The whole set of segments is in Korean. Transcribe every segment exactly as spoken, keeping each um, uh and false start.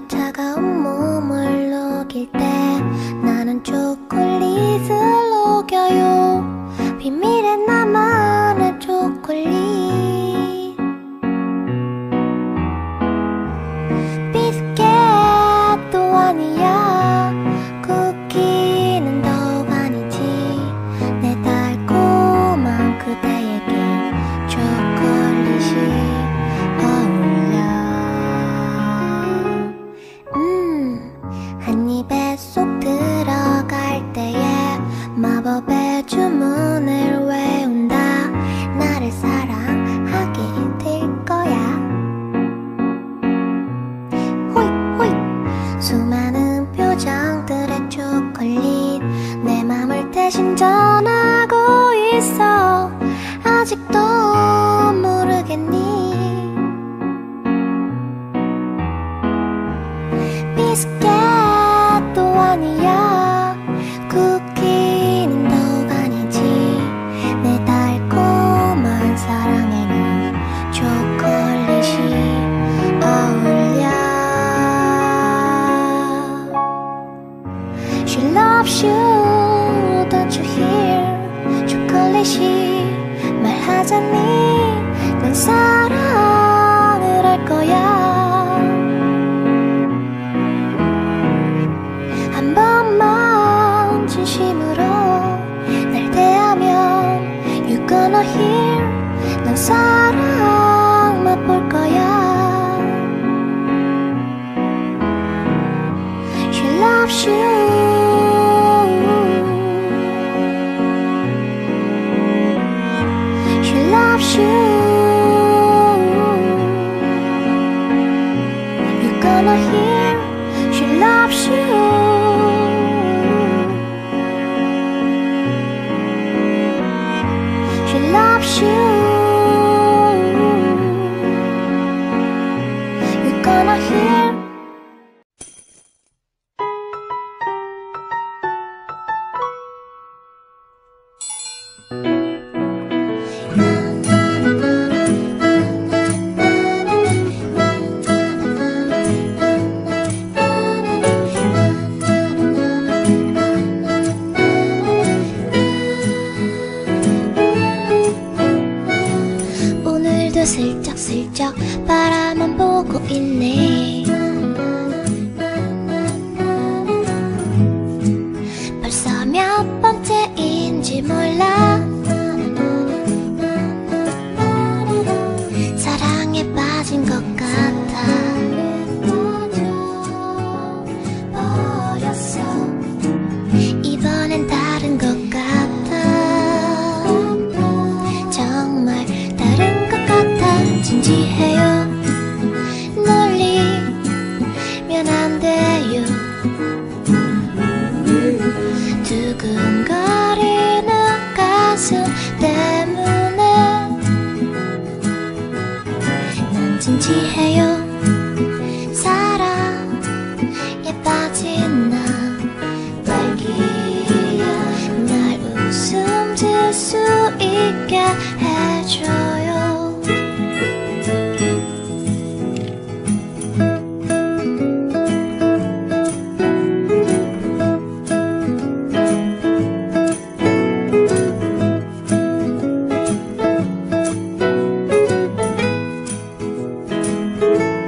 차가운 몸을 녹일 때 나는 초콜릿을 녹여요. 비밀의 나만의 초콜릿. 비스켓도 아니야, 쿠키는 더욱 아니지. 내 달콤한 그대에겐 초콜릿이 어울려. 음, 한 입에 쏙 들어갈 때에 마법의 주문을 외운다. 나를 사랑하게 될 거야. 호잇 호잇. 수많은 표정들의 초콜릿 내 맘을 대신 전하고 있어. 아직도 모르겠니? 비스켓도 아니야, 쿠키는 더욱 아니지. 내 달콤한 사랑에는 초콜릿이 어울려. She loves you, don't you hear? 초콜릿이 말하자니 난 사랑을 할 거야. 한 번만 진심으로 날 대하면 You're gonna hear. 난 사랑 맛볼 거야. She loves you. She loves you. You're gonna hear. She loves you. She loves you. You're gonna hear. 오늘도 슬쩍슬쩍 바라만 보고 있네. 벌써 몇 번째인지 몰라. 사랑에 빠진 것 같아. 버렸어. 이번엔 다른 것 같아. 정말 다른 것 같아. 진지해요. 놀리면 안 돼요. 두근거리는 가슴 때문에 난 진지해요. 사랑에 빠진 나 딸기야. 날 웃음 질 수 있게 해줘요.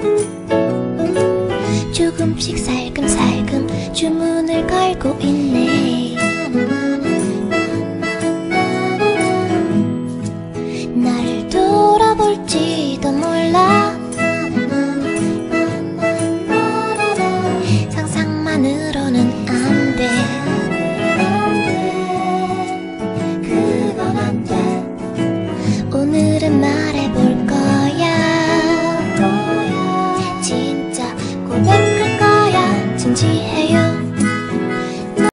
조금씩 살금살금 주문을 걸고 있네.